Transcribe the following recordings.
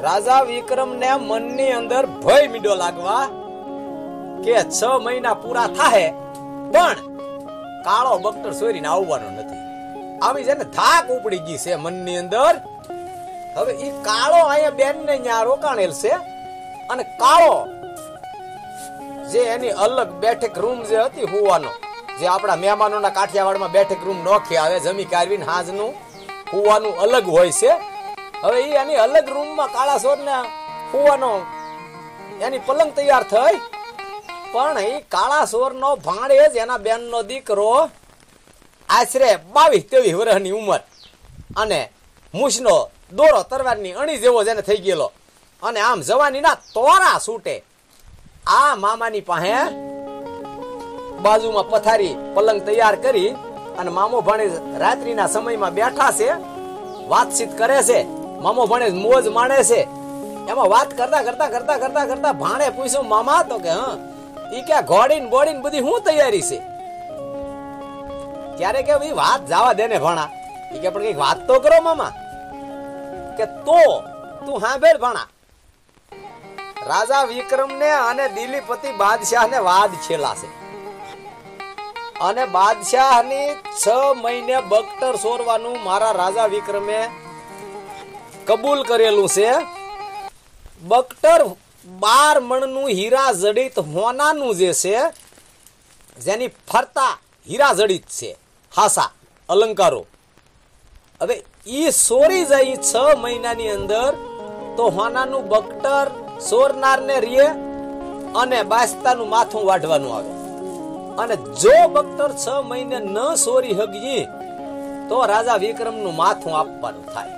રાજા વિક્રમ ને મનની અંદર ભય મીડો લાગવા કે 6 મહિના પૂરા થાય પણ કાળો બકટર સોરીને આવવાનો નથી. આવી છે ને થાક ઉપડી ગઈ છે મનની અંદર. હવે ઈ કાળો અહીંયા બેન ને ન્યા રોકાણેલ છે અને કાળો જે એની અલગ બેઠક રૂમ જે હતી હુવાનો, જે આપણા મહેમાનોના કાઠિયાવાડમાં બેઠક રૂમ નોખી આવે જમી કારવીને હાજનું હુવાનું અલગ હોય છે. હવે ઈ એની અલગ રૂમમાં કાળા સોરને હુવાનો એની પલંગ તૈયાર થઈ. પણ એ કાળા સોરનો ભાણેજ એના બેનનો દીકરો આશરે 22-23 વર્ષની ઉંમર અને મૂછનો દોરો તરવારની અણી જેવો જેને થઈ ગયેલો અને આમ જવાનીના તોરા છૂટે આ મામાની પાસે બાજુમાં પથારી પલંગ તૈયાર કરી અને મામો ભાણેજ રાત્રિના સમયમાં બેઠા છે, વાતચીત કરે છે. મામો ભાણેજ મોજ માણે છે. એમાં વાત કરતા કરતા કરતા કરતા કરતા ભાણે પૂછ્યું, મામા તો કે હા ઈ કે ઘોડીને બોડીને બધી શું તૈયારી છે? ત્યારે કે ભાઈ વાત જવા દે ને ભાણા. ઈ કે પણ કઈક વાત તો કરો મામા. કે તો તું સાંભળ ભાણા, રાજા વિક્રમ ને અને દિલીપતિ બાદશાહ ને વાદ છેલા છે અને બાદશાહ ની 6 મહિને બકટર સોરવાનું મારા રાજા વિક્રમે કબૂલ કરેલું છે. બકટર 12 મણનું હીરા જડિત હોનાનું જે છે જેની ફરતા હીરા જડિત છે હાસા અલંકારો. હવે ઈ સોરી જાય 6 મહિનાની અંદર તો હોનાનું બકટર સોરનારને રીએ અને બાસ્તાનું માથું વાઢવાનું આવે. અને જો બકટર 6 મહિને ન સોરી હગી તો રાજા વિક્રમનું માથું આપવાનું થાય.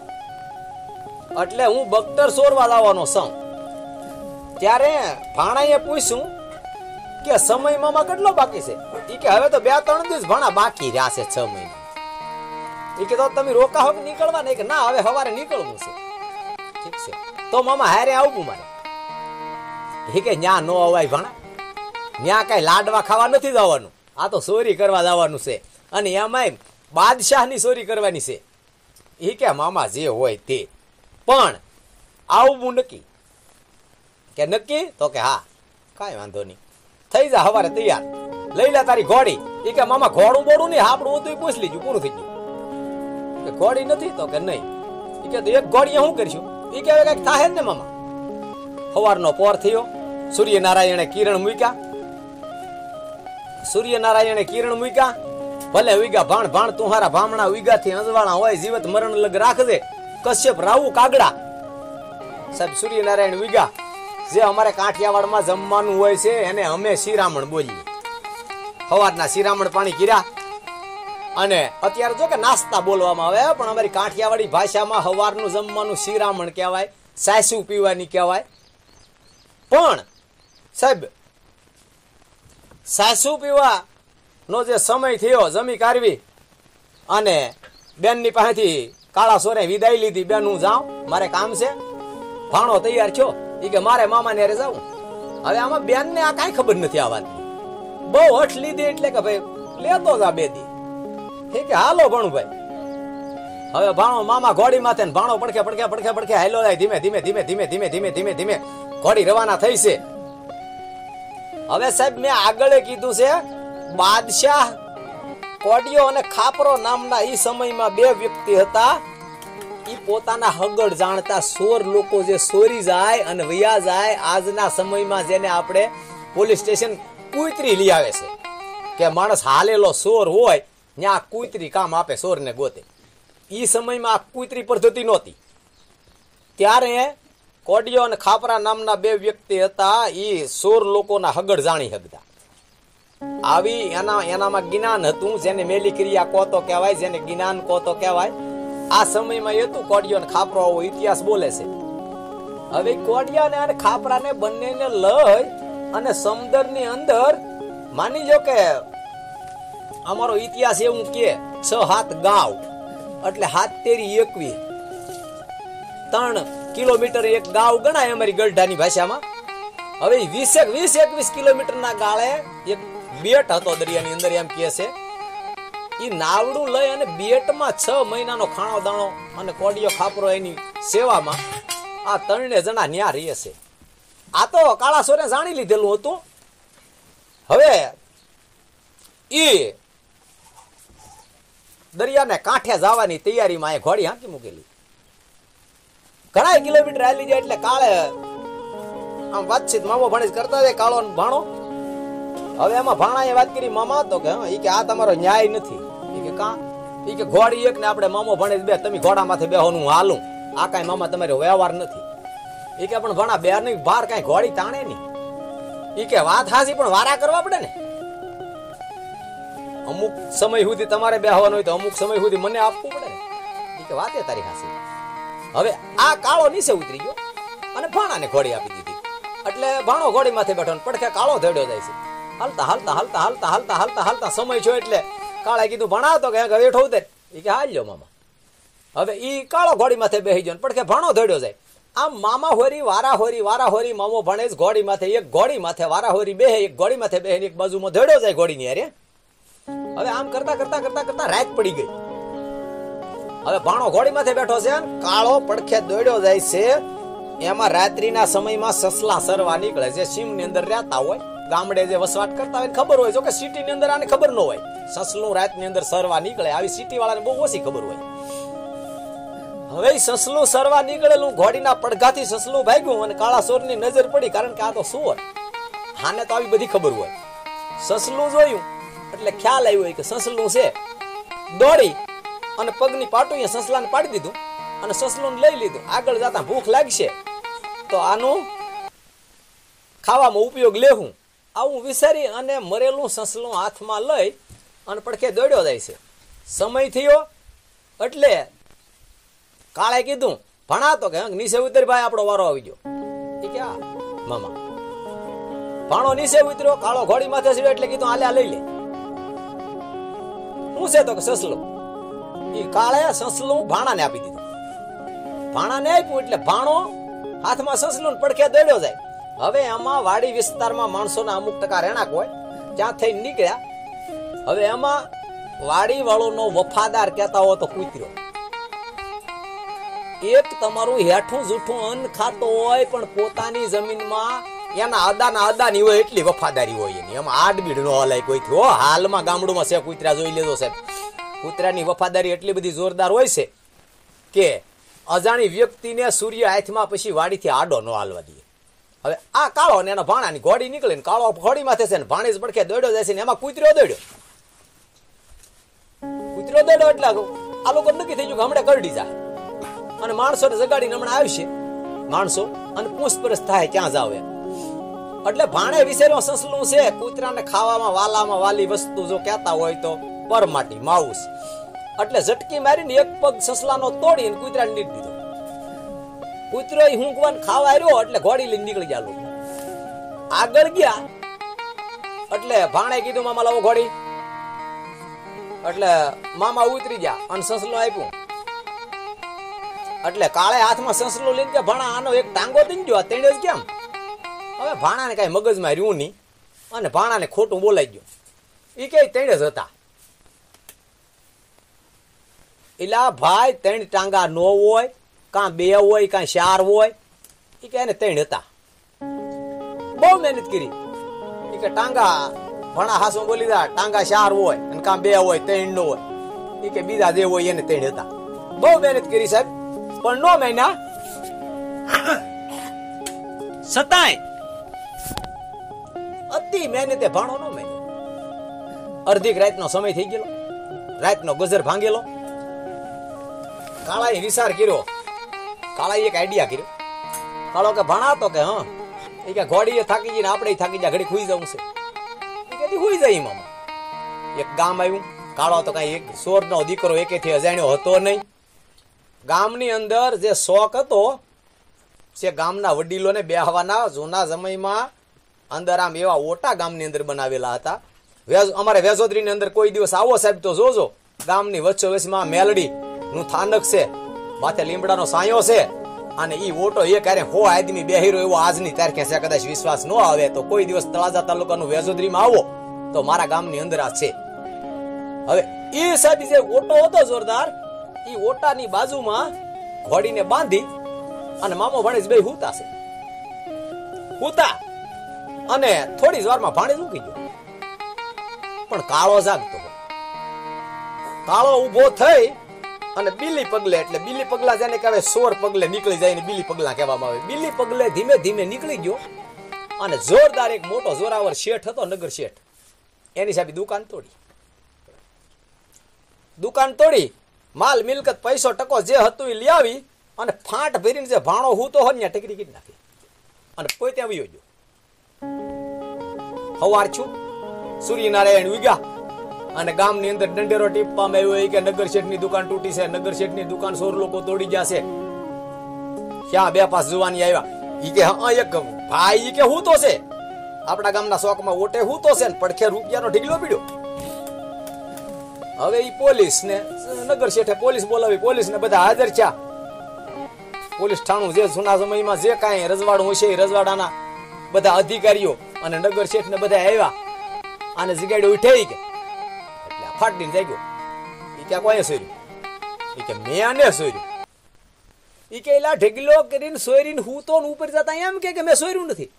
એટલે હું બકટર સોરવા લાવવાનો છું. ત્યારે ભાણાએ પૂછ્યું કે સમય મામા કેટલો બાકી છે? ઈ કે હવે તો 2-3 દિવસ ભાણા બાકી રહ્યા છે 6 મહિના. ઈ કે તો તમે રોકા હો નીકળવા ને? કે ના હવે સવારે નીકળવું છે. ઠીક છે તો મામા હારે આવવું મારે. ઈ કે ન્યા નો અવાય ભાણા, ન્યા કઈ લાડવા ખાવા નથી જવાનું, આ તો ચોરી કરવા જવાનું છે અને એમાંય બાદશાહની ચોરી કરવાની છે. ઈ કે મામા જે હોય તે, પણ આવવું નક્કી? કે નક્કી? તો કે હા કાંઈ વાંધો નહીં, થઈ જા સવારે તૈયાર, લઈ લે તારી ઘોડી. ઈ કે મામા ઘોડું બોડું નહીં, આપણું હતું પૂછ લીધું, પૂરું થઈ ગયું. કે ઘોડી નથી? તો કે નહીં. ઈ કે એક ઘોડી શું કરશું? ઈ કે કઈક થાય જ ને મામા. સવારનો પોર થયો, સૂર્યનારાયણે કિરણ મૂક્યા, સૂર્યનારાયણે કિરણ મૂક્યા, ભલે ઉગ્યા ભાણ ભાણ તુહારા ભામણા ઉગ્યાથી અંજવાળા હોય, જીવત મરણ લગ રાખજે કશ્યપ રાવું કાગડા. સાહેબ સૂર્યનારાયણ ઉગ્યા, જે અમારે કાઠિયાવાડમાં જમવાનું હોય છે એને અમે શિરામણ બોલીએ. સવારના શિરામણ પાણી કર્યા અને અત્યારે જો કે નાસ્તા બોલવામાં આવે પણ અમારી કાઠિયાવાડી ભાષામાં સવારનું જમવાનું શિરામણ કહેવાય, સાસુ પીવાની કહેવાય. પણ સાહેબ સાસુ પીવા નો જે સમય થયો જમી કાઢવી અને બેનની પાસેથી કાળા સોરે વિદાય લીધી. બેન હું જાઉં, મારે કામ છે. ભાણો તૈયાર છો? ઈ કે મારે મામા ને જાવું. હવે આમાં બેન ને આ કઈ ખબર નથી આ વાતની. બહુ હઠ લીધી એટલે કે ભાઈ લેતો જા 2 દી. ઠીક છે હાલો ભણું ભાઈ. હવે ભાણો મામા ઘોડી માથે ને ભાણો પડખે પડખે પડખે પડખે હાલો જાય. ધીમે ધીમે ધીમે ધીમે ધીમે ધીમે ધીમે ધીમે ઘોડી રવાના થઈ છે. હવે સાહેબ મેં આગળ કીધું છે બાદશાહ કોડિયો અને ખાપરો નામના ઈ સમયમાં 2 વ્યક્તિ હતા. ઈ પોતાના હગડ જાણતા સોર લોકો જે સોરી જાય અને વયા જાય. આજના સમયમાં જેને આપણે પોલીસ સ્ટેશન કુતરી લઈ આવે છે કે માણસ હાલેલો સોર હોય ત્યાં કુતરી કામ આપે સોરને ગોતે. ઈ સમયમાં આ કુતરી પદ્ધતિ નહોતી. ત્યારે કોડિયો અને ખાપરા નામના 2 વ્યક્તિ હતા. ઈ સોર લોકોના હગડ જાણી શકતા. આવી એનામાં જ્ઞાન હતું, જેને મેલી ક્રિયા કોતો કહેવાય, જેને જ્ઞાન કોતો કહેવાય. આ સમયમાં એ હતું કોડિયો અને ખાપરો ઇતિહાસ બોલે છે. હવે કોડિયા અને ખાપરાને બંનેને લઈ અને સમુદ્રની અંદર માની લો કે અમારો ઇતિહાસ એવું કે 6-7 ગાંવ એટલે 7-13-21 3 કિલોમીટર એક ગાંવ ગણાય અમારી ગઢડાની ભાષામાં. હવે 20-21 કિલોમીટરના ગાળે એક બેટ હતો દરિયાની અંદર એમ કહે છે. ઈ નાવડું લઈ અને બેટમાં 6 મહિનાનો ખાણો દાણો અને કોડિયો ખાપરો એની સેવામાં આ ત્રણે જણા ન્યા રહે છે. આ તો કાળા સોરે જાણી લીધેલું હતું. હવે ઈ દરિયાને કાંઠે જવાની તૈયારીમાં એ ઘોડી હાંકી મૂકેલી. ઘણા કિલોમીટર હાલી જાય એટલે કાળે આમ વાતચીત મામો ભાણેજ કરતા જાય, કાળો ને ભાણો. હવે એમાં ભાણાએ વાત કરી મામા તો કે ઈ કે આ તમારો ન્યાય નથી. ઈ કે કા? ઈ કે ઘોડી એક ને આપણે મામો ભાણેજ બે, તમે ઘોડા માથે બેહો હું હાલું, આ કાંઈ મામા તમારો વ્યવહાર નથી. ઈ કે પણ ભણા બેર ની બહાર કાંઈ ઘોડી તાણે નહીં. ઈ કે વાત હાસી પણ વારા કરવા પડે ને. અમુક સમય સુધી તમારે બેહવાનું હોય તો અમુક સમય સુધી મને આપવું પડે ને. ઈ કે વાતે તારી હાસી. હવે આ કાળો નીચે ઉતરી ગયો અને ભાણાને ઘોડી આપી દીધી. એટલે ભાણો ઘોડી માથે બેઠો ને પડખે કાળો ધડ્યો જાય છે. હાલતા હાલતા હાલતા હાલતા હાલતા હાલતા હાલતા સમય છો એટલે કાળાએ કીધું ભણા તો કે બેઠો ઉતર. ઈ કે હાલ્યો મામા. હવે ઈ કાળો ઘોડી માથે બેહી ગયો ને પડખે ભાણો ધડ્યો જાય. આમ મામા હોરી વારા હોરી મામો ભાણેજ ઘોડી માથે, એક ઘોડી માથે વારા હોરી બેહે, એક ઘોડી માથે બેહે, એક બાજુમાં ધડ્યો જાય ઘોડીની હારે. હવે આમ કરતા કરતા કરતા કરતા રાત પડી ગઈ. હવે ભાણો ઘોડી માથે બેઠો છે, કાળો પડખે દોડ્યો જાય છે. એમાં રાત્રિના સમયમાં સસલા સરવા નીકળે છે. સીમની અંદર રહેતા હોય, ગામડે જે વસવાટ કરતા હોય ખબર હોય, જો કે સિટીની અંદર આને ખબર ન હોય. સસલું રાતની અંદર સરવા નીકળે, આવી સિટી વાળાને બહુ ઓછી ખબર હોય. હવે સસલું સરવા નીકળેલું ઘોડીના પડઘાથી સસલું ભાગ્યું અને કાળા સોરની નજર પડી, કારણ કે આ તો સુવર, આને તો આવી બધી ખબર હોય. સસલું જોયું એટલે ખ્યાલ આવ્યો કે સસલું છે. દોડી અને પગની પાટું સસલાને પાડી દીધું અને સસલું લઈ લીધું. આગળ જતા ભૂખ લાગશે તો આનું ખાવામાં ઉપયોગ લેવું, આવું વિચારી અને મરેલું સસલું હાથમાં લઈ અને પડખે દોડ્યો જાય છે. સમય થયો એટલે કાળે કીધું ભણા તો કે નીચે ઉતર ભાઈ, આપણો વારો આવી ગયો. એ કે આ મામા. ભાણો નીચે ઉતર્યો, કાળો ઘોડી માથે સીડ્યો એટલે કીધું આલ્યા લઈ લે. શું છે તો કે સસલું. એ કાળે સસલું ભાણાને આપી દીધું. ભાણાને આપ્યું એટલે ભાણો હાથમાં સસલું પડખે દોડ્યો જાય. હવે એમાં વાડી વિસ્તારમાં માણસોના અમુક ટકા રહેણાંક હોય, ત્યાં થઈ નીકળ્યા. હવે એમાં વાડી વાળોનો વફાદાર કહેતા હો તો કૂતર્યો. એક તમારું હેઠું જૂઠું અન્ન ખાતો હોય પણ પોતાની જમીનમાં એના અદાના અદાની હોય એટલી વફાદારી હોય એની. એમાં આડબીડ નો હલાય કોઈથી. હો હાલમાં ગામડુમાં છે કૂતરા જોઈ લેજો સાહેબ. કૂતરાની વફાદારી એટલી બધી જોરદાર હોય છે કે અજાણી વ્યક્તિને સૂર્ય હાથમાં પછી વાડીથી આડો ન હાલવા દે. હવે આ કાળો ને એના ભાણાની ઘોડી નીકળે ને કાળો ઘોડી માથે છે ને ભાણેજ પડખે દોડ્યો જાય છે ને એમાં કૂતરો દોડ્યો. એટલે આ લોકો નક્કી થઈ ગયું કે હમણાં કરડી જાય અને માણસોને જગાડીને હમણાં આવશે માણસો અને પૂછપરછ થાય ક્યાં જાવ એમ. એટલે ભાણે વિચાર્યો સસલું છે, કૂતરાને ખાવામાં વાલામાં વાલી વસ્તુ જો કહેતા હોય તો પરમાટી માઉસ. એટલે ઝટકી મારીને એક પગ સસલાનો તોડીને કૂતરાને નીકળી દીધો. કૂતરો હુંકવાન ખાવા આવ્યો એટલે ઘોડી લઈને નીકળી ગયા લોકો. આગળ ગયા એટલે ભાણે કીધું મામા લાવો ઘોડી. એટલે મામા ઉતરી ગયા અને સસલું આપ્યું. એટલે કાળે હાથમાં સસલું લઈને કે ભાણા આનો એક ટાંગો દઈ ગયો, તેણે જ કેમ. હવે ભાણાને કઈ મગજમાં રહ્યું નહીં અને ભાણાને ખોટું બોલાઈ ગયું. એ કે તેણે જ હતા. એટલે ભાઈ ત્રણ ટાંગા નો હોય, કાં બે હોય કાં ચાર હોય. એ કે એને ત્રણ હતા. બહુ મહેનત કરી. એ કે ટાંગા ભણા હાસું બોલી દા, ટાંગા ચાર હોય અને કાં બે હોય ત્રણ નો હોય. એ કે બીજા જે હોય એને ત્રણ હતા. બહુ મહેનત કરી સાહેબ પણ નો મહિના સતાય અતિ મહેનતે ભાણો નો મહિનો. અડધી રાતનો સમય થઈ ગયેલો, રાતનો ગજર ભાંગેલો. કાળાએ વિચાર કર્યો. કાળાએ એક આઈડિયા કર્યો. કાળો કે ભણા તો કે હા, એ કે ઘોડીએ થાકી જઈને આપણે થાકી જાય, ઘડી ખુઈ જવું છે. એ કે ખુઈ જાય મામા. એક ગામ આવ્યું. કાળો તો કઈ એક સોરનો દીકરો એકેથી અજાણ્યો હતો નહીં. ગામની અંદર જે શોખ હતો છે ગામના વડીલોને બેહવાના, જૂના સમયમાં અંદર આમ એવા ઓટા ગામની અંદર બનાવેલા હતા. અમારે વેજોદરીની અંદર કોઈ દિવસ આવો સાહેબ તો જોજો, ગામની વચ્ચોવચમાં મેલડી નું થાનક છે, માથે લીમડાનો સાયો છે અને ઈ ઓટો એ ક્યારે હો આદમી બેહીરો એવો આજની તારીખે છે. કદાચ વિશ્વાસ ન આવે તો કોઈ દિવસ તળાજા તાલુકાનું વેજોદરીમાં આવો તો મારા ગામની અંદર આ છે. હવે એ સાહેબ જે ઓટો હતો જોરદાર, ઈ ઓટાની બાજુમાં ઘોડીને બાંધી અને મામો ભાણેજ બે હુતા છે. હુતા અને થોડી જ વારમાં ભાણેજ મૂકી ગયો. પણ કાળો જાગતો. કાળો ઉભો થઈ અને બીલી પગલે, એટલે બીલી પગલા જેને કહેવાય સોર પગલે નીકળી જાય ને બીલી પગલા કહેવામાં આવે. બીલી પગલે ધીમે ધીમે નીકળી ગયો અને જોરદાર એક મોટો જોરાવર શેઠ હતો, નગર શેઠ. એની સાહેબ દુકાન તોડી. દુકાન તોડી માલ મિલકત પૈસો ટકો જે હતું એ લઈ આવી અને ફાંટ ભરીને જે ભાણો હૂતો હોય ને ટેકરી કરી નાખી અને પોતે આવ્યો ગયો. સવાર છું, સૂર્યનારાયણ ઉગ્યા અને ગામની અંદર દંડેરો ટીપવામાં આવ્યો કે નગર શેઠની દુકાન તૂટી છે, નગર શેઠની દુકાન 100 લોકો તોડી ગયા છે. ક્યાં બે પાસ જુવાની આવ્યા. ઈ કે હા એક ભાઈ ઈ કે હું તો છે આપણા ગામના શોકમાં ઓટે હું તો છે ને પડખે રૂપિયાનો ઢીગલો પીડ્યો. હવે ઈ પોલીસ ને નગર શેઠે પોલીસ બોલાવી, પોલીસ ને બધા હાજર થયા. પોલીસ ઠાણું જે જૂના સમયમાં જે કાંઈ રજવાડું હશે એ રજવાડાના બધા અધિકારીઓ અને નગર શેઠ ને બધા આવ્યા અને જગાડી ઉઠે કે એટલે ફાટીને જાગ્યો. ઈ કે કોઈ સોર્યું? ઈ કે મેં આને સોર્યું. ઈ કે એલા ઢગલો કરીને સોરીને હું તો ઉપર જતા એમ કે મેં સોર્યું નથી.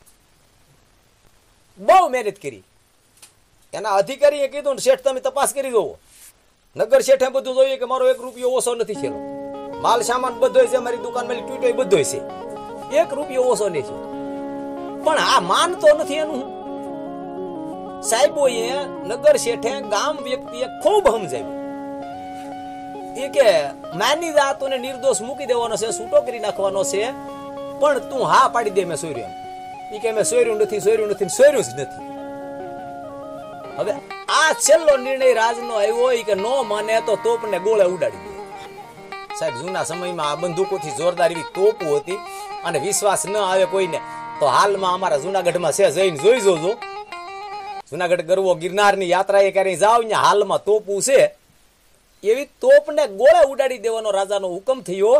બહુ મહેનત કરી. એના અધિકારીએ કીધું શેઠ તમે તપાસ કરી જોવો. નગર શેઠે બધું જોઈએ કે મારો 1 રૂપિયો ઓછો નથી થયેલો. માલ સામાન બધો છે, મારી દુકાનમાં તૂટ્યો બધો છે, 1 રૂપિયો ઓછો નહીં થયો. પણ આ માનતો નથી એનું. સાહેબોએ નગર શેઠે ગામ વ્યક્તિએ ખૂબ સમજાવ્યું. એ કે માની જાતોને નિર્દોષ મૂકી દેવાનો છે, છૂટો કરી નાખવાનો છે, પણ તું હા પાડી દે મેં સોર્યું. એ કે મેં સોર્યું નથી, સોર્યું નથી, સોર્યું જ નથી. હવે આ છેલ્લો નિર્ણય રાજનો આવ્યો કે નો માને તો તોપને ગોળે ઉડાડી દે. સાહેબ જૂના સમયમાં આ બંદૂકોથી જોરદાર એવી તોપો હતી અને વિશ્વાસ ન આવે કોઈને તો હાલમાં અમારા જુનાગઢમાં છે, જઈને જોઈ જોજો. જુનાગઢ ગરવો ગિરનારની યાત્રાએ ક્યારેય જાવ ને હાલમાં તોપું છે. એવી તોપને ગોળે ઉડાડી દેવાનો રાજાનો હુકમ થયો.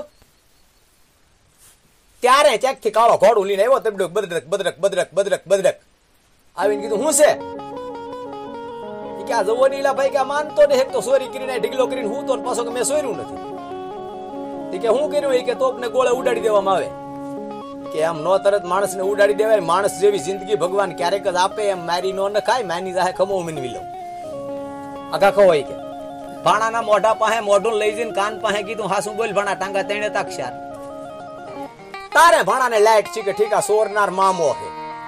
ત્યારે ક્યાંકથી કાળો ઘોડું લઈને આવ્યો. તબડક બદરક બદરક બદરક બદરક બદરક આવીને કીધું હું છે કે આ જવો નીલા ભાઈ કે માનતો ને તો સોરી કરીને ઢીગલો કરીને હું તો પાછો કે મેં સોર્યું નથી. કે હું કર્યું એ કે તોપને ગોળે ઉડાડી દેવામાં આવે. કે આમ નો તરત માણસને ઉડાડી દેવાય. માણસ જેવી જિંદગી ભગવાન ક્યારેક જ આપે. એમ મારી નો ન ખાય, માની જાહે ખમો મેનવી લઉં. આગા ખો હોય કે ભાણાના મોઢા પાસે મોઢું લઈ જઈને કાન પાસે કીધું હાસું બોલ ભાણા ટાંગા તેણે તાક્ષાર. તારે ભાણાને લાયક છે કે ઠીક આ સોરનાર મામો છે.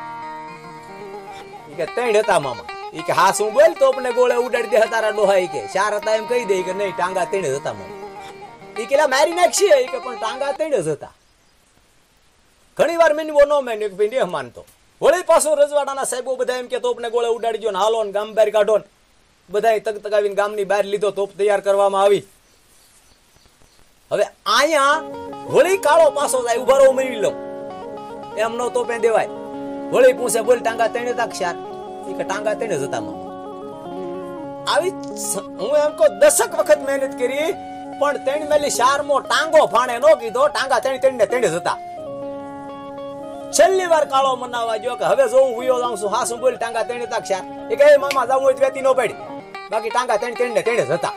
કે તેણ હતા મામા. ઈ કે હાસું બોલ તોપને ગોળે ઉડાડી દે તારા ડોહા. કે 4 હતા એમ કહી દે કે નહીં ટાંગા તેણે જ હતા મામા. ઈ કે મારી નાખશે કે પણ ટાંગા તેણે જ હતા. ઘણી વાર મેનવો નો મેન એક ભાઈ માનતો. વળી પાછો રજવાડાના સાહેબો બધા એમ કે તોપને ગોળે ઉડાડી ગયો ને હાલો ને ગામ બહાર કાઢો ને બધા તગતગાવીને ગામની બહાર લીધો. તોપ તૈયાર કરવામાં આવી. હવે અહીંયા વળી કાળો પાછો જાય ઉભા રહો મેળવી લો એમ નો તોપે દેવાય. વળી પૂછે બોલ ટાંગા તેણે તાક્ષાર. ઈ કે ટાંગા તેણે જ હતા મામા. આવી હું એમ કહું 10 વખત મહેનત કરી પણ તેણ મેલી 4મો ટાંગો ફાણે નો કીધો. ટાંગા તેણે જ હતા. છેલ્લી વાર કાળો મનાવા ગયો કે હવે જો હું હુયો જાઉં છું હાસું બોલ ટાંગા તેણે તાક્ષાર. એ કે મામા જાવું હોય વેતી નો પડી, બાકી ટાંગા તેણે જ હતા.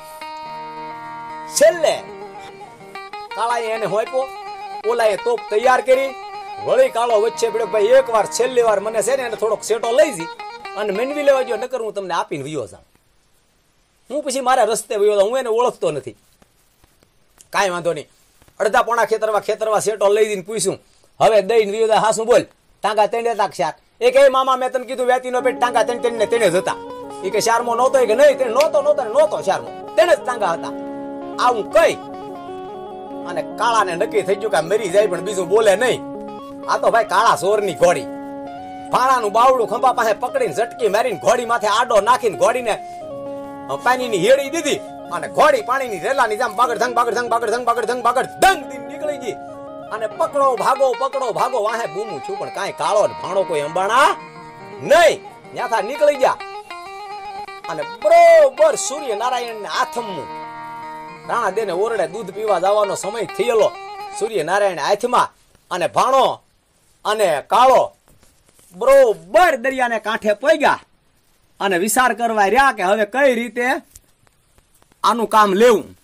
છેલ્લે કાળાએ એને હોયપો, ઓલાએ તોપ તૈયાર કરી. વળી કાળો વચ્ચે પડ્યો ભાઈ એક વાર છેલ્લી વાર મને છે ને એને થોડોક સેટો લઈ જી અને મેનવી લેવા ગયો, નકર હું તમને આપીને વયો જાઉં. હું પછી મારા રસ્તે વયો જાઉં. હું એને ઓળખતો નથી. કાંઈ વાંધો નહીં. અડધા પોણા ખેતરવા સેટો લઈ જઈને પૂછ્યું હવે દઈને વયો જા હાસું બોલ ટાંગા તેણે તાક્ષાર. એ કે મામા મેં તને કીધું વેતી નો પેટ ટાંગા તેણે જ હતા. એ કે 4મો નહોતો કે નહીં તેને નહોતો 4મો તેને જ ટાંગા હતા. આવું કઈ અને કાળાને નક્કી થઈ ગયું કે મરી જાય પણ બીજું બોલે નહીં. આ તો ભાઈ કાળા સોરની ઘોડી. ભાણાનું બાવડું ખંભા પાસે પકડીને ઝટકી મારીને ઘોડી માથે આડો નાખીને ઘોડીને પાણીની હેડી દીધી અને ઘોડી પાણીની રેલાની જેમ બાગડ ધંગ બાગડ ધંગ બાગડ ધંગ બાગડ ધંગ બાગડ ધંગ દી નીકળી ગઈ. અને પકડો ભાગો વાહે બૂમું છું પણ કાંઈ કાળો ને ભાણો કોઈ અંબાણા નહીં. ત્યાંથી નીકળી ગયા અને બરોબર સૂર્યનારાયણ ને આથમવું. રાણા દેને ઓરડે દૂધ પીવા જવાનો સમય થયેલો. સૂર્યનારાયણ હાથમાં અને ભાણો અને કાળો બરોબર દરિયાને કાંઠે પહોંચ્યા અને વિચાર કરવા રહ્યા કે હવે કઈ રીતે આનું કામ લેવું.